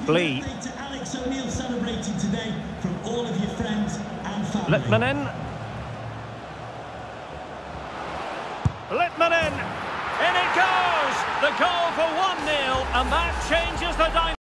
Lee. Litmanen. Litmanen. In it goes! The goal for 1-0, and that changes the dynamic.